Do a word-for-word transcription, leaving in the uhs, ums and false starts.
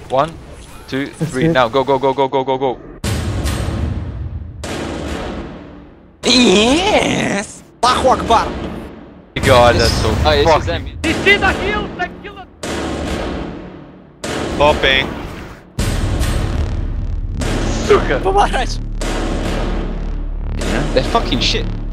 One, two, three. Now go, go, go, go, go, go, go. Yes! Allahu Akbar! God, that's so Oh, it's fucking. them. This is a heal, the killer. Popping. Suka. Pomarańcz! They're fucking shit.